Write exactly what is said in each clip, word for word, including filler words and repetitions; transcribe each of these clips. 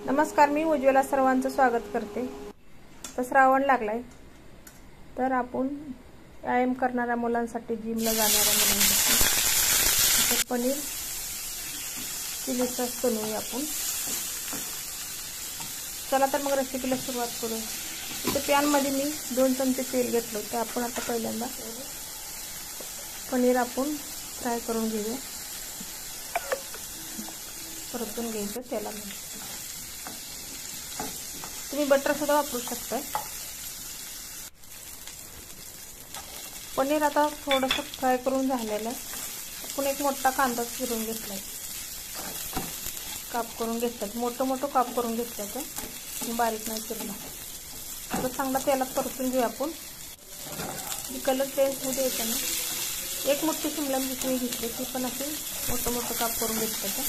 नमस्कार, मी उज्ज्वला सर्वांचं स्वागत करते। तर श्रावण लागलाय, तर आपण व्यायाम करणाऱ्या मुलांसाठी, जिमला जाणाऱ्या मुलांसाठी पनीर चिली सॉस बनवूया आपण। चला तर मग रेसिपीला सुरुवात करू। इथे पॅन मध्ये मी दोन चमचे तेल घेतलं होतं। आपण आता पहिल्यांदा पनीर आपण फ्राय करून घेऊया, परतून घ्यायचं तेलामध्ये। तुम्ही बटर सुद्धा वापरू शकता। पनीर आता थोडंसं फ्राय करून झालेलं आहे। आपण एक मोठा कांदा चिरून घेतलाय, काप करून घेतलाय, मोठं मोठं काप करून घेतलं तर बारीक नाही चिरला। आता चांगला तेलात परतून घेऊ आपण। जी कलर चेंज होऊ द्यायचा ना। एक मोठी शिमला मिरची घेतली, ती पण अशी मोठं मोठं काप करून घेतलं।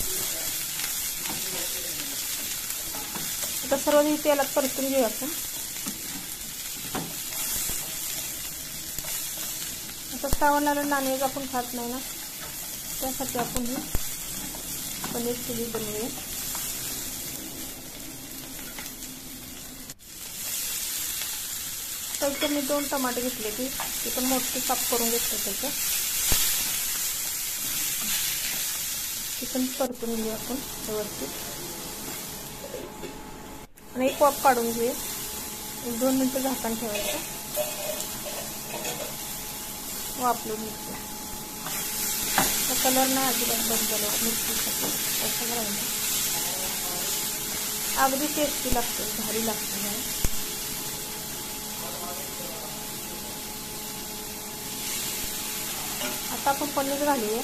आता सर्व ही तेलात परतून घेऊ आपण। आता श्रावणाला नॉनव्हेज आपण खात नाही ना, त्यासाठी आपण ही पनीर चिली बनवूया। तर मी दोन टमाटे घेतले, ती ती पण मोठी काप करून घेतले त्याचं। ती पण परतून घेऊ आपण व्यवस्थित आणि एक वाफ काढून घेऊ। एक दोन मिनिटं झाकण ठेवायचं, वाफलून घ्यायचं। कलर नाही अजिबात बदलला मिरचीसाठी, असं राहिलं। अगदी टेस्टी लागते, भारी लागते। आता आपण पनीर घालूया।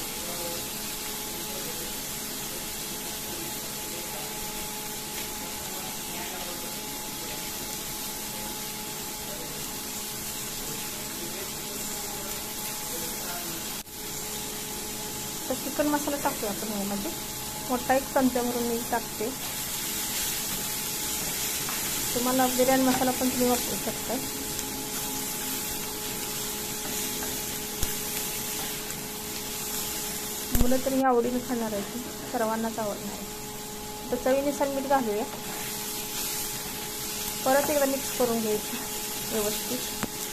तर चिकन मसाला टाकूया आपण यामध्ये। मोठा एक चमचा भरून मी टाकते। तुम्हाला बिर्याणी मसाला पण तुम्ही वापरू शकता। मुलं तरी आवडीने खाणार आहे, सर्वांनाच आवडणार आहे। तर चवीनुसार मीठ घालूया। परत एकदा मिक्स करून घ्यायची व्यवस्थित।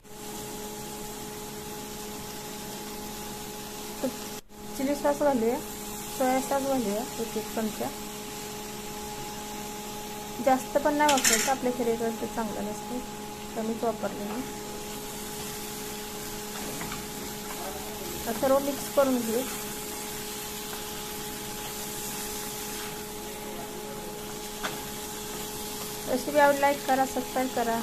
चिली सॉस घालूया, सोया सॉस घालूया एक एक चमचा। जास्त पण नाही वापरायचं, आपल्या शरीरासाठी चांगलं नसतं, कमीच वापरलेलं। सर्व मिक्स करून घेऊ। रेसिपी आवडली लाईक करा, सबस्क्राईब करा।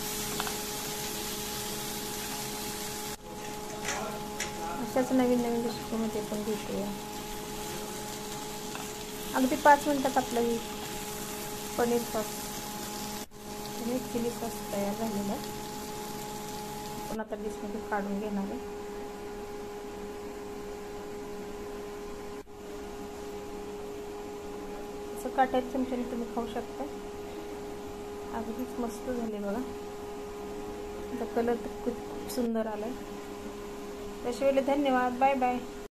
अशाच नवीन नवीन रेसिपीमध्ये पण भेटूया। अगदी पाच मिनिटात आपलं ही पनीर सॉस आणि चिली सॉस तयार झालेला आहे। आपण आता डिशमध्ये काढून घेणार आहे। असं काट्याच्या चमच्याने तुम्ही खाऊ शकता। अगदीच मस्त झाले बघा। कलर तर खूप सुंदर आलाय। त्याशिवाय धन्यवाद, बाय बाय।